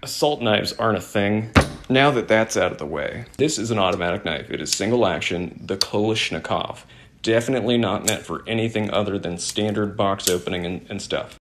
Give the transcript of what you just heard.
assault knives aren't a thing. Now that that's out of the way, this is an automatic knife. It is single action, the Kalashnikov. Definitely not meant for anything other than standard box opening and stuff.